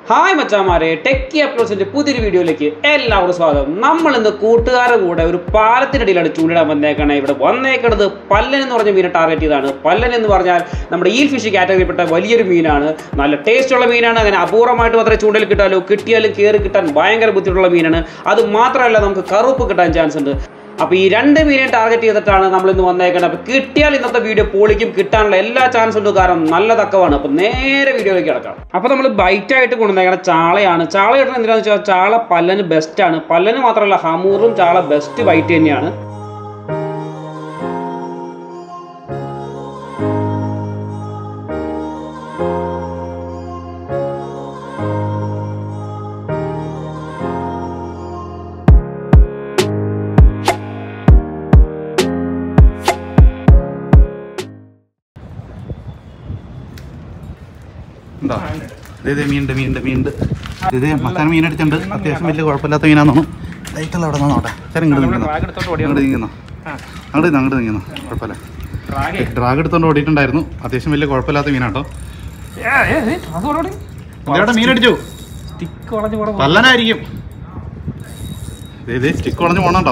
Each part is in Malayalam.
ഹായ് മച്ചാമാരെ, ടെക്കി അപ്ലോഡ്സിന്റെ പുതിയൊരു വീഡിയോയിലേക്ക് എല്ലാവർക്കും സ്വാഗതം. നമ്മൾ ഇന്ന് കൂട്ടുകാരുടെ കൂടെ ഒരു പാലത്തിനടിയിലാണ് ചൂണ്ടിടാൻ വന്നേക്കാണ്. ഇവിടെ വന്നേക്കുന്നത് പല്ലൻ എന്ന് പറഞ്ഞ മീനെ ടാർഗറ്റ് ചെയ്താണ്. പല്ലൻ എന്ന് പറഞ്ഞാൽ നമ്മുടെ ഈൽ ഫിഷ് കാറ്റഗറിയിൽപ്പെട്ട വലിയൊരു മീനാണ്. നല്ല ടേസ്റ്റുള്ള മീനാണ്. അങ്ങനെ അപൂർവമായിട്ട് മാത്രമേ ചൂണ്ടയിൽ കിട്ടാലോ, കിട്ടിയാലും കയറി കിട്ടാൻ ഭയങ്കര ബുദ്ധിമുട്ടുള്ള മീനാണ്. അത് മാത്രമല്ല, നമുക്ക് കറുപ്പ് കിട്ടാൻ ചാൻസ് ഉണ്ട്. അപ്പോൾ ഈ രണ്ട് മീനെ ടാർഗറ്റ് ചെയ്തിട്ടാണ് നമ്മൾ ഇന്ന് വന്നേക്കുന്നത്. അപ്പോൾ കിട്ടിയാൽ ഇന്നത്തെ വീഡിയോ പൊളിക്കും, കിട്ടാനുള്ള എല്ലാ ചാൻസും ഉണ്ട്, കാരണം നല്ല തക്കമാണ്. അപ്പോൾ നേരെ വീഡിയോയിലേക്ക് കിടക്കാം. അപ്പോൾ നമ്മൾ ബൈറ്റായിട്ട് കൊണ്ടുവന്നേക്കുന്നത് ചാളയാണ്. ചാള കിട്ടുന്നത് എന്തിനാണെന്ന് വെച്ചാൽ ചാള പല്ലന് ബെസ്റ്റാണ്. പല്ലന് മാത്രമല്ല, ഹമൂറും ചാള ബെസ്റ്റ് ബൈറ്റ് തന്നെയാണ്. മീനുണ്ട് ഇത് മക്കാൻ മീനടിച്ചുണ്ട്. അത്യാവശ്യം വലിയ കുഴപ്പമില്ലാത്ത മീനാണെന്നു. ലൈറ്റുള്ള അവിടെ നിന്നോട്ടെ. അങ്ങോട്ട് നീങ്ങുന്നു കുഴപ്പമില്ല. ഡ്രാഗ് എടുത്തോണ്ട് ഓടിയിട്ടുണ്ടായിരുന്നു. അത്യാവശ്യം വലിയ കുഴപ്പമില്ലാത്ത മീനാട്ടോ. മീനടിച്ചു പല്ലനായിരിക്കും. സ്റ്റിക്ക് വളഞ്ഞു പോണോ?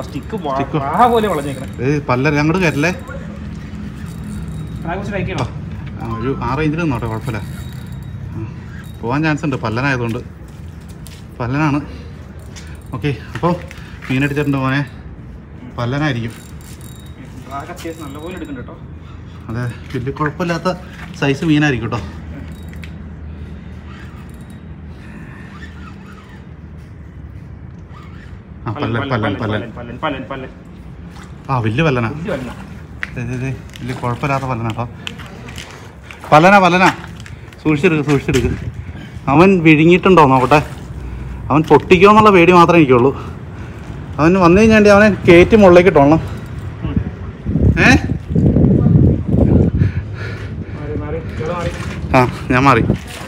പല്ല അങ്ങോട്ട് കയറ്റല്ലേ. ഒരു 6 ഇഞ്ചിൽ നിന്നോട്ടെ, കുഴപ്പമില്ല. പോകാൻ ചാൻസ് ഉണ്ട്, പല്ലനായതുകൊണ്ട്. പല്ലനാണ്. ഓക്കെ, അപ്പോൾ മീനടിച്ചിട്ടുണ്ട് മോനെ. പല്ലനായിരിക്കും. അതെ, വലിയ കുഴപ്പമില്ലാത്ത സൈസ് മീനായിരിക്കും കേട്ടോ. വലിയ പല്ലനാ. വലിയ കുഴപ്പമില്ലാത്ത പല്ലനാ കേട്ടോ. പല്ലനാ സൂക്ഷിച്ചെടുക്ക്. അവൻ വിഴുങ്ങിയിട്ടുണ്ടോ നോക്കട്ടെ. അവൻ പൊട്ടിക്കുമോ എന്നുള്ള പേടി മാത്രമേ എനിക്കുള്ളൂ. അവൻ വന്നു കഴിഞ്ഞാൽ അവനെ കയറ്റി മുകളിലേക്ക് ഇട്ടോളണം. ഞാൻ മാറി.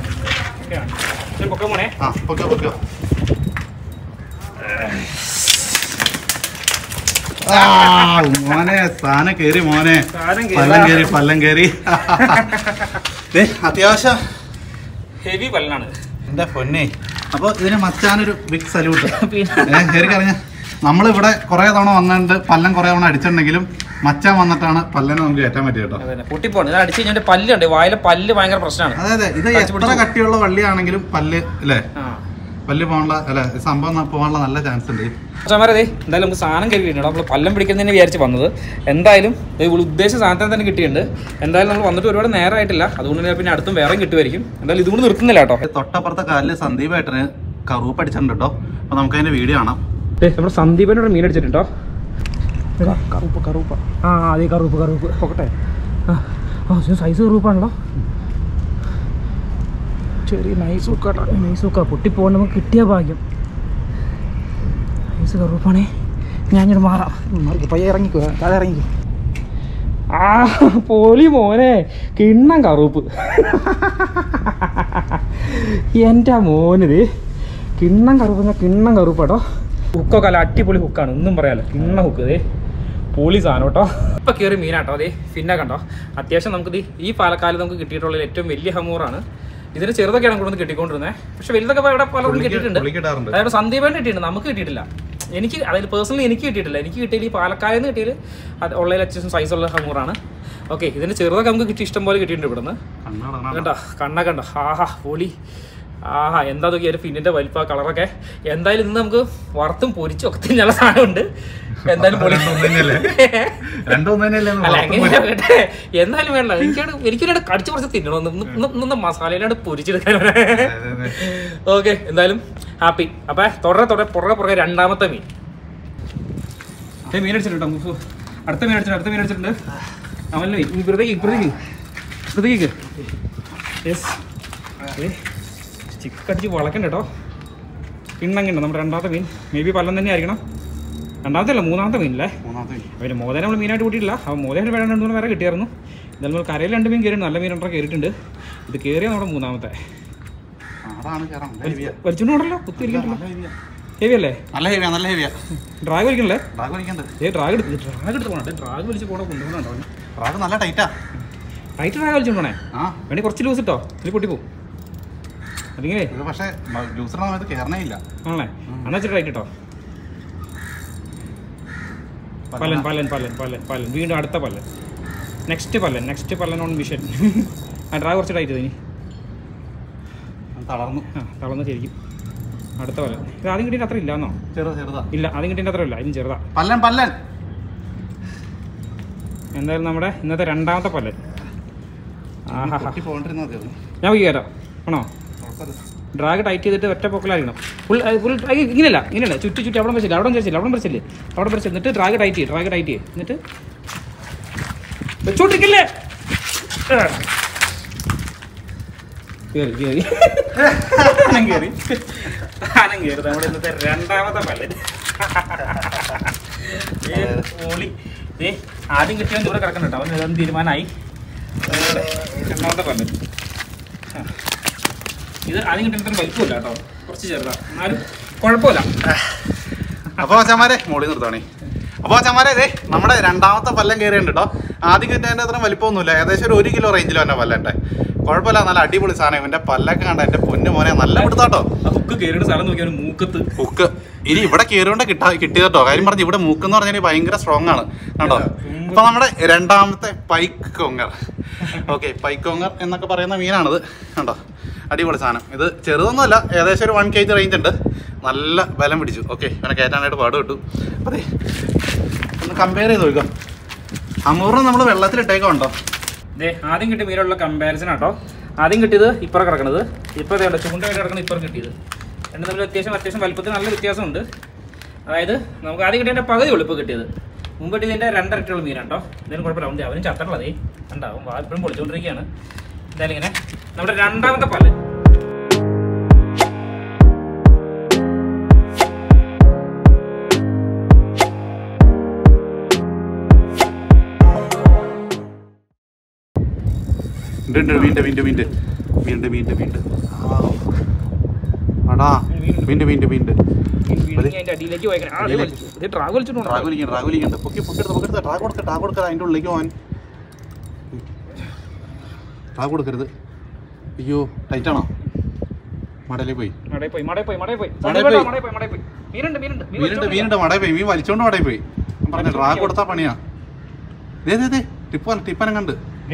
മോനെ സാധനം കയറി. മോനെ പല്ലം കയറി. അത്യാവശ്യം ഹെവി പല്ലനാണ് എൻ്റെ പൊന്നെ. അപ്പോൾ ഇതിന് മച്ചാനൊരു ബിഗ് സല്യൂട്ട്. ശരിക്കറിഞ്ഞ നമ്മളിവിടെ കുറേ തവണ വന്നിട്ട് പല്ലൻ കുറേ തവണ അടിച്ചിട്ടുണ്ടെങ്കിലും മച്ചാൻ വന്നിട്ടാണ് പല്ലനെ നമുക്ക് കയറ്റാൻ പറ്റിയ കേട്ടോ. പൊട്ടിപ്പോണ് അടിച്ചു കഴിഞ്ഞാൽ പല്ലുണ്ട്, വായിലെ പല്ല് ഭയങ്കര പ്രശ്നമാണ്. അതെ, ഇത് എത്ര കട്ടിയുള്ള വള്ളിയാണെങ്കിലും പല്ല് അല്ലേ, പല്ല് പോകാനുള്ള അല്ലെ സംഭവം പോകാനുള്ള നല്ല ചാൻസ് ഉണ്ട്. എന്തായാലും നമുക്ക് സാധനം കരുതിയിട്ടുണ്ട്. നമ്മൾ പല്ലം പിടിക്കുന്നതിന് വിചാരിച്ച് വന്നത്. എന്തായാലും ഉദ്ദേശിച്ച സാധനത്തിന് തന്നെ കിട്ടിയിട്ടുണ്ട്. എന്തായാലും നമ്മൾ വന്നിട്ട് ഒരുപാട് നേരമായിട്ടില്ല, അതുകൊണ്ട് തന്നെ പിന്നെ അടുത്തും വേറെ കിട്ടുമായിരിക്കും. എന്തായാലും ഇതുകൊണ്ട് നിർത്തുന്നില്ല കേട്ടോ. തൊട്ടപ്പുറത്തെ കാലിൽ സന്ദീപായിട്ടിന് കറുപ്പ് അടിച്ചിട്ടുണ്ട് കേട്ടോ. അപ്പോൾ നമുക്ക് അതിന്റെ വീഡിയോ കാണാം. നമ്മുടെ സന്ദീപനോട് മീൻ അടിച്ചിട്ടുണ്ടോ? കറുപ്പ്. അതെ കറുപ്പ് പോകട്ടെ. സൈസ് കറുപ്പാണല്ലോ. ചെറിയ നൈസൂക്ക പൊട്ടിപ്പോകണ്ട, നമുക്ക് കിട്ടിയ ഭാഗ്യം. നൈസ് കറുപ്പാണേ. ഞാനിവിടെ മാറാം. പയ്യെ ഇറങ്ങിക്കോ, താഴെ ഇറങ്ങിക്കോ. പോലി മോനെ, കിണ്ണം കറുപ്പ്. എൻ്റെ മോനിത് കിണ്ണം കറുപ്പാട്ടോ. ഹുക്കൊക്കെ അല്ല, അടിപൊളി ഹുക്കാണ്, ഒന്നും പറയാലോ. കിണ്ണ ഹുക്ക് ഇതേ പൊളി സാധനം കേട്ടോ. ഇപ്പം കയറി മീനാട്ടോ. അതേ പിന്നെ കണ്ടോ, അത്യാവശ്യം നമുക്കിത് ഈ പാലക്കാലത്ത് നമുക്ക് കിട്ടിയിട്ടുള്ള ഏറ്റവും വലിയ ഹമൂറാണ്. ഇതിന് ചെറുതൊക്കെയാണ് കൊണ്ടുവന്ന് കിട്ടിക്കൊണ്ടിരുന്നത്. പക്ഷെ വലുതൊക്കെ ഇവിടെ പലർക്കും കിട്ടിയിട്ടുണ്ട്. അതായത് സന്ദീപേണ് കിട്ടിയിട്ടുണ്ട്, നമുക്ക് കിട്ടിയിട്ടില്ല. അതായത് പേഴ്സണലി എനിക്ക് കിട്ടിയിട്ടില്ല. എനിക്ക് കിട്ടിയത് ഈ പാലക്കാലിൽ നിന്ന് കിട്ടിയത് ഉള്ളതിൽ അത്യാവശ്യം സൈസുള്ള ഹമൂറാണ്. ഓക്കെ, ഇതിന് ചെറുതൊക്കെ നമുക്ക് കിട്ടി ഇഷ്ടം പോലെ കിട്ടിയിട്ടുണ്ട് ഇവിടുന്ന് കേട്ടോ. കണ്ടോ, പൊളി. എന്താ നോക്കിയാൽ ഒരു ഫിന്നിന്റെ വലിപ്പ കളറൊക്കെ. എന്തായാലും ഇന്ന് നമുക്ക് വറുത്തും പൊരിച്ചും ഒക്കെ തിന്നാനുള്ള സാധനമുണ്ട്. എന്തായാലും എന്തായാലും വേണ്ട, എനിക്കൊരു കടിച്ചു കുറച്ച് തിന്നണം. മസാലയിലാണ് പൊരിച്ചെടുക്കാൻ. ഓക്കെ, എന്തായാലും ഹാപ്പി. അപ്പൊ പുറകെ രണ്ടാമത്തെ മീൻ അടിച്ചിട്ടുണ്ട്. അടുത്ത മീൻ അടിച്ചിട്ടുണ്ട്. അവനല്ലേ ഇപ്പുറത്തേക്ക് ചിക്കടിച്ച് വളക്കണ്ട കേട്ടോ. കിണ്ണങ്ങണ്ട നമ്മുടെ രണ്ടാമത്തെ മീൻ. മേ ബി പല്ലം തന്നെ ആയിരിക്കണം. രണ്ടാമത്തെ അല്ല, മൂന്നാമത്തെ മീനല്ലേ. പിന്നെ മോതേനെ നമ്മൾ മീനായിട്ട് കൂട്ടിയിട്ടില്ല. അപ്പോൾ മോതേനെ വേറെ 2 വേറെ കിട്ടിയായിരുന്നു. എന്തായാലും നമ്മൾ കരയിൽ 2 മീൻ കയറിയിട്ടുണ്ട്. നല്ല മീൻ 2 കയറിയിട്ടുണ്ട്. ഇത് കയറിയ നമ്മുടെ മൂന്നാമത്തെ. വലിച്ചോണ്ടല്ലോ, കുത്തിയിരിക്കണ്ടല്ലോ. ഹെവി അല്ലേ? നല്ല ഹെവിയാ. ഡ്രാഗ് വലിക്കണല്ലേ? ഡ്രാഗ് എടുത്ത് പോകണം. ഡ്രാഗ് വലിച്ച് പോകണം, കൊണ്ടുപോകണോ? ഡ്രാഗ് നല്ല ടൈറ്റാ. Tight drag വലിച്ചോണ്ടേ. വേണമെങ്കിൽ കുറച്ച് ലൂസ് ഇട്ടോ, ഇതിൽ പൊട്ടിപ്പോവും. അതിങ്ങനെ പക്ഷേ ജ്യൂസറിന് സമയത്ത് കയറണേ ഇല്ല ആണല്ലേ എന്നാ വെച്ചിട്ട് റൈറ്റ് കേട്ടോ. പല്ലൻ പല്ലൻ പല്ലൻ പല്ലൻ പല്ലൻ വീണ്ടും അടുത്ത പല്ലൻ. നെക്സ്റ്റ് പല്ലൻ ഓൺ മിഷൻ. ആ ഡ്രാ കുറച്ച് ടൈറ്റ് ഇനി തളർന്നു ശരിക്കും. അടുത്ത പല്ലൻ. ഇത് ആദ്യം കിട്ടിയിട്ട് അത്ര ഇല്ലാന്നോ? ചെറുതാ ഇല്ല ആദ്യം കിട്ടിയിട്ട് അത്ര ഇല്ല, ഇനി ചെറുതാ. പല്ലൻ എന്തായാലും നമ്മുടെ ഇന്നത്തെ രണ്ടാമത്തെ പല്ലൻ. ഞാൻ പോയി കയറാം ആണോ? ഡ്രാഗ് ടൈറ്റ് ചെയ്തിട്ട് ഒറ്റ പൊക്കലായിരിക്കണം. ഇങ്ങനെയല്ല ചുറ്റി അവിടെ വരച്ചില്ലേ എന്നിട്ട് ഡ്രാഗ് ടൈറ്റ് ചെയ്യും എന്നിട്ട് വെച്ചോണ്ടിരിക്കില്ലേ. കേറി നമ്മുടെ ഇന്നത്തെ രണ്ടാമത്തെ പല്ലൻ. ആദ്യം കിട്ടിയവൻ ഇവിടെ കിടക്കണ്ട, അവൻ ഇതൊന്നും തീരുമാനമായി. രണ്ടാമത്തെ പല്ലൻ ഇത് ആദ്യം കിട്ടുന്ന വലിപ്പമില്ല കേട്ടോ, കുറച്ച് ചെറുതാ, എന്നാലും കുഴപ്പമില്ല. അപ്പോൾ അച്ഛന്മാരെ മോളിൽ നിർത്താണേ. അപ്പോൾ അച്ഛന്മാരെ ഇതേ നമ്മുടെ രണ്ടാമത്തെ പല്ലൻ കയറിയുണ്ട് കേട്ടോ. ആദ്യം കിട്ടിയതിൻ്റെ അത്ര വലിപ്പമൊന്നുമില്ല, ഏകദേശം ഒരു 1 കിലോ റേഞ്ചിലോ തന്നെ പല്ലൻ്റെ. കുഴപ്പമില്ല, നല്ല അടിപൊളി സാധനം. ഇവൻ്റെ പല്ലൊക്കെ കണ്ട എൻ്റെ പൊന്നു മോനെ നല്ല പിടുത്താട്ടോ. ഹുക്ക് കയറിയിട്ട് സ്ഥലം നോക്കിയാൽ മൂക്കത്ത് ഹുക്ക് ഇനി ഇവിടെ കയറിയോണ്ട് കിട്ടിയതോ. കാര്യം പറഞ്ഞ് ഇവിടെ മൂക്കെന്ന് പറഞ്ഞാൽ ഭയങ്കര സ്ട്രോങ് ആണ് കേട്ടോ. അപ്പൊ നമ്മുടെ രണ്ടാമത്തെ പൈക്കോങ്ങർ. ഓക്കെ, പൈക്കോങ്ങർ എന്നൊക്കെ പറയുന്ന മീനാണിത് കണ്ടോ. അടിപൊളി സാധനം. ഇത് ചെറുതൊന്നുമല്ല, ഏകദേശം ഒരു 1 kg റേഞ്ച് ഉണ്ട്. നല്ല ബലം പിടിച്ചു. ഓക്കെ, ഇവനെ കയറ്റാനായിട്ട് പാട് കിട്ടും. അതെ, ഒന്ന് കമ്പയർ ചെയ്ത് നോക്കാം. അമൂറിന് നമ്മൾ വെള്ളത്തിലിട്ടേക്കുണ്ടോ? ആദ്യം കിട്ടിയ മീനുള്ള കമ്പാരിസൺ ആട്ടോ. ആദ്യം കിട്ടിയത് ഇപ്പറ കിടക്കണത്, ഇപ്പം ചൂണ്ടായിട്ട് കിടക്കുന്നത് ഇപ്പുറം കിട്ടിയത്. രണ്ടും തമ്മിൽ അത്യാവശ്യം വലുപ്പത്തിൽ നല്ല വ്യത്യാസമുണ്ട്. അതായത് നമുക്ക് ആദ്യം കിട്ടിയതിൻ്റെ പകുതി ഉള്ളു ഇപ്പോൾ കിട്ടിയത്. മുമ്പ് കിട്ടിയതിൻ്റെ 2 ഇരട്ടിയുള്ള മീനാട്ടോ. എന്തായാലും കുഴപ്പമില്ല, ഉണ്ട് അവനും ചത്തട്ടുള്ളതേ ഉണ്ടാവും, ഇപ്പോഴും പൊളിച്ചുകൊണ്ടിരിക്കുകയാണ്. എന്തായാലും ഇങ്ങനെ നമ്മുടെ രണ്ടാമത്തെ പല്ലൻ. അടിയിലേക്ക് അതിൻ്റെ ഉള്ളിലേക്ക് പോകാൻ ടാഗ് കൊടുക്കരുത്. അയ്യോ, ടൈറ്റാണോ? മടയിൽ പോയി മീനുണ്ട് മടയിൽ പോയി. മീൻ വലിച്ചോണ്ട് മടയിൽ പോയി. പറഞ്ഞ ഡ്രാഗ് കൊടുത്താ പണിയാ. ടിപ്പനം കണ്ട്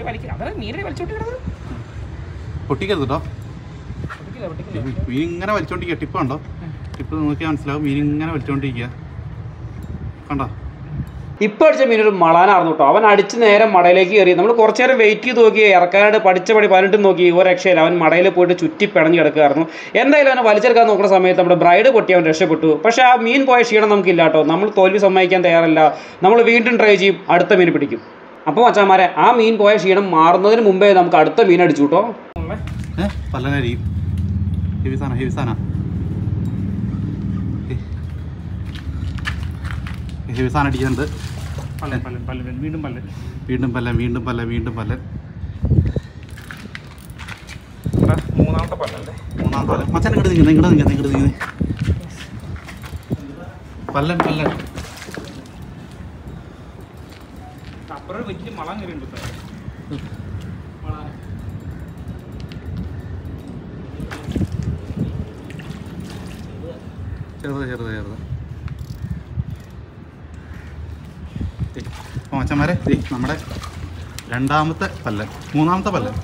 പൊട്ടിക്കരുത് കേട്ടോ. മീൻ ഇങ്ങനെ വലിച്ചോണ്ടിരിക്കുക. ടിപ്പ് കണ്ടോ? ടിപ്പ് നോക്കിയാൽ മനസ്സിലാവും. മീൻ ഇങ്ങനെ വലിച്ചോണ്ടിരിക്കുക കണ്ടോ. ഇപ്പം അടിച്ച മീനൊരു മളാനായിരുന്നു കേട്ടോ. അവൻ അടിച്ച് നേരെ മടയിലേക്ക് കയറി. നമ്മൾ കുറച്ച് നേരം വെയിറ്റ് ചെയ്ത് നോക്കി, ഇറക്കാനായിട്ട് പഠിച്ച പണി 18 നോക്കി, ഒരു രക്ഷയില്ല. അവൻ മടയിൽ പോയിട്ട് ചുറ്റി പിണഞ്ഞ് കിടക്കുമായിരുന്നു. എന്തായാലും അവനെ വലിച്ചെടുക്കാൻ നോക്കുന്ന സമയത്ത് നമ്മുടെ ബ്രൈഡ് പൊട്ടി അവൻ രക്ഷപ്പെട്ടു. പക്ഷേ ആ മീൻ പോയ ക്ഷീണം നമുക്കില്ല കേട്ടോ. നമ്മൾ തോൽവി സമ്മതിക്കാൻ തയ്യാറല്ല. നമ്മൾ വീണ്ടും ട്രൈ ചെയ്യും, അടുത്ത മീൻ പിടിക്കും. അപ്പോൾ മച്ചാന്മാരെ, ആ മീൻ പോയ ക്ഷീണം മാറുന്നതിന് മുമ്പേ നമുക്ക് അടുത്ത മീൻ അടിച്ചു കേട്ടോ. പല്ലനരി ഹെവി സാധനം അടിക്കുന്നുണ്ട്. വീണ്ടും പല്ലൻ. മൂന്നാമത്തെ പല്ലൻ. മച്ചാൻ ഇങ്ങോട്ട് നിൽക്കുന്നത് പല്ലൻ. അപ്പുറം വലിയ മളം കയറിയുണ്ട്. ചെറുത്. അപ്പോൾ മച്ചന്മാരെ, നമ്മുടെ രണ്ടാമത്തെ പല്ലൻ, മൂന്നാമത്തെ പല്ലൻ.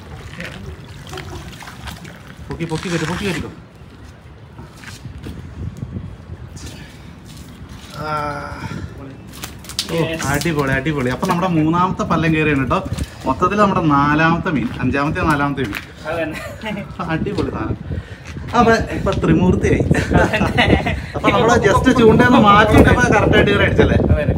പൊക്കി കയറ്റിക്കോ. അടിപൊളി. അപ്പൊ നമ്മുടെ മൂന്നാമത്തെ പല്ലൻ കയറിയാണ് കേട്ടോ. മൊത്തത്തിൽ നമ്മുടെ 4ാമത്തെ മീൻ, 5ാമത്തെ 4ാമത്തെ മീൻ. അടിപൊളി സാധനം. അപ്പൊ ഇപ്പൊ ത്രിമൂർത്തിയായി. അപ്പൊ നമ്മള് ജസ്റ്റ് ചൂണ്ടയൊന്ന് മാറ്റിയിട്ട് കറക്റ്റായിട്ട് കയറി അടിച്ചല്ലേ.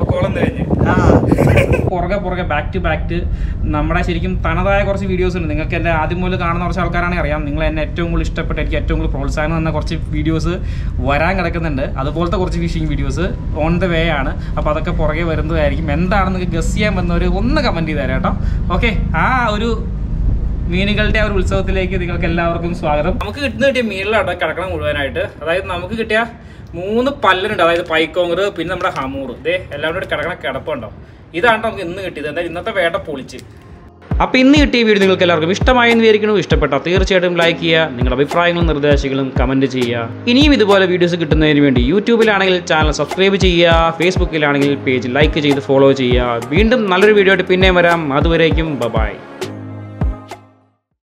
പുറകെ ബാക്ക് ടു ബാക്ക് നമ്മുടെ ശരിക്കും തനതായ കുറച്ച് വീഡിയോസ് ഉണ്ട്. നിങ്ങൾക്ക് എൻ്റെ ആദ്യം മുതൽ കാണുന്ന കുറച്ച് ആൾക്കാരാണെങ്കിൽ അറിയാം. നിങ്ങൾ എന്നെ ഏറ്റവും കൂടുതൽ ഇഷ്ടപ്പെട്ട, എനിക്ക് ഏറ്റവും കൂടുതൽ പ്രോത്സാഹനം തന്ന കുറച്ച് വീഡിയോസ് വരാൻ കിടക്കുന്നുണ്ട്. അതുപോലത്തെ കുറച്ച് fishing videos on the way ആണ്. അപ്പോൾ അതൊക്കെ പുറകെ വരുന്നതായിരിക്കും. എന്താണെന്ന് നിങ്ങൾക്ക് ഗസ് ചെയ്യാൻ വന്നവർ ഒന്ന് കമൻറ്റ് ചെയ്ത് തരാം കേട്ടോ. ഓക്കെ, ആ ഒരു മീനുകളുടെ ആ ഒരു ഉത്സവത്തിലേക്ക് നിങ്ങൾക്ക് എല്ലാവർക്കും സ്വാഗതം. നമുക്ക് കിട്ടിയ മീനിലവിടെ കിടക്കണം മുഴുവനായിട്ട്. അതായത് നമുക്ക് കിട്ടിയ 3 പല്ലനുണ്ട്. അതായത് പൈക്കോങ്ങർ, പിന്നെ നമ്മുടെ ഹമൂർ. ഇതേ എല്ലാം കൂടി കിടക്കണ കിടപ്പുണ്ടോ. ഇതാണ് നമുക്ക് ഇന്ന് കിട്ടിയത്. എന്തായാലും ഇന്നത്തെ വേട്ട പൊളിച്ച്. അപ്പോൾ ഇന്ന് കിട്ടിയ വീഡിയോ നിങ്ങൾക്ക് എല്ലാവർക്കും ഇഷ്ടമായെന്ന് വിചാരിക്കുന്നു. ഇഷ്ടപ്പെട്ടാൽ തീർച്ചയായിട്ടും ലൈക്ക് ചെയ്യുക. നിങ്ങളുടെ അഭിപ്രായങ്ങളും നിർദ്ദേശങ്ങളും കമൻറ്റ് ചെയ്യുക. ഇനിയും ഇതുപോലെ വീഡിയോസ് കിട്ടുന്നതിന് വേണ്ടി യൂട്യൂബിലാണെങ്കിൽ ചാനൽ സബ്സ്ക്രൈബ് ചെയ്യുക, ഫേസ്ബുക്കിലാണെങ്കിൽ പേജ് ലൈക്ക് ചെയ്ത് ഫോളോ ചെയ്യുക. വീണ്ടും നല്ലൊരു വീഡിയോ ആയിട്ട് പിന്നെയും വരാം. അതുവരേക്കും ബൈ.